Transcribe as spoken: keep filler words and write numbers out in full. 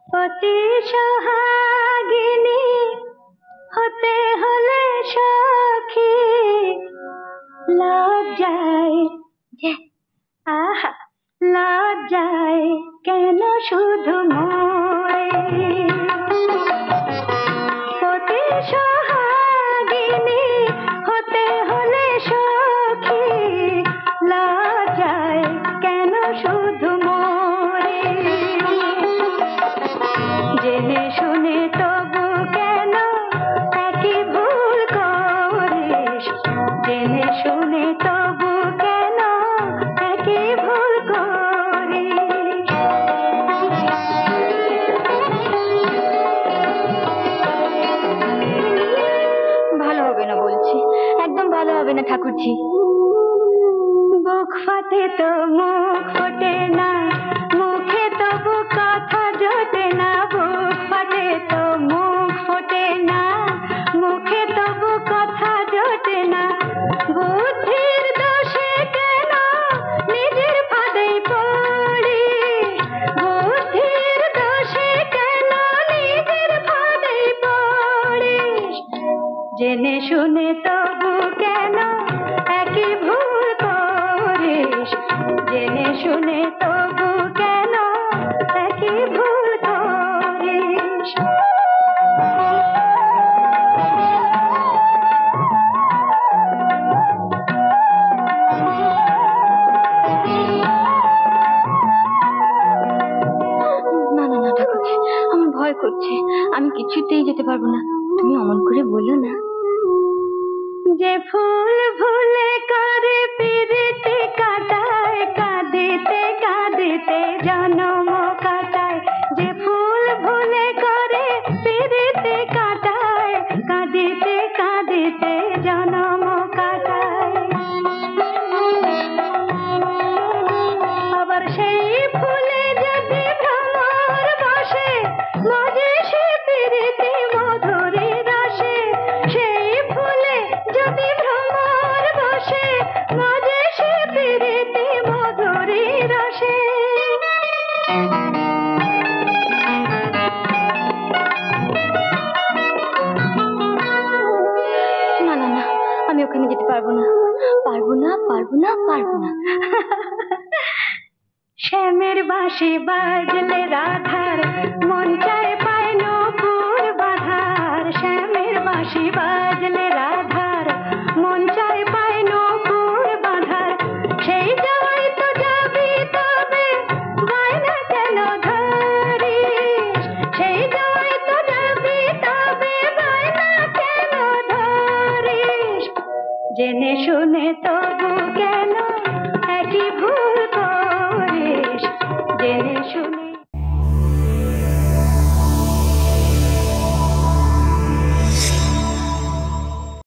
অতি সোহাগিনী হতে হলে সখী লজ্জায় যে আহা লজ্জায় কেন শুধু মোরে অতি সোহাগিনী হতে হলে সখী লজ্জায় কেন শুধু মোরে জেনে শুনে তবু কেন একই ভুল করিস জেনে শুনে তবু কেন একই ভুল করিস ভালো হবে না বলছি একদম ভালো হবে না ঠাকুরজি বুক ফাটে তো মুখ ফোটে না মুখে তবু কথা জোটে না বুক ফাটে তো মুখ ফোটে না মুখে তবু কথা জোটে না বুদ্ধির দোষে কেন নিজের ফাঁদে পড়ি বুদ্ধির দোষে কেন নিজের ফাঁদে পড়িস জেনে শুনে তবু কেন একই ভুল করিস জেনে শুনে তবু কেন একই ভুল করিস না না না ঠাকুরজি আমার ভয় করছে আমি কিছুতেই যেতে পারবো না তুমি অমন করে বলো না যে ফুল ভুলে করে পিরিতে কাটায় কাঁদিতে কাঁদিতে জন্ম কাটায় যে ফুল ভুলে করে পিরিতে কাটায় কাঁদিতে কাঁদিতে জন্ম কাটায় আবার সেই ফুলে যদি ভ্রমর বসে মজে সে পিরিতে মধুরী রসে সেই ফুলে যদি ভ্রমর বসে মজে সে পিরিতে মধুরী রসে না না না আমি ওখানে যেতে পারবো না পারবো না পারবো না পারবো না শ্যামের বাঁশি বাজলে রাধার মন চায় পায় নূপুর বাঁধার শ্যামের বাঁশি বাজলে রাধার মন চায় পায় নূপুর বাঁধার সেই যাওয়াই তো যাবি তবে বায়না কেন ধরিস সেই যাওয়াই তো যাবি তবে বায়না কেন ধরিস জেনে শুনে তবু কেন একই ভুল করিস জেনে শুনে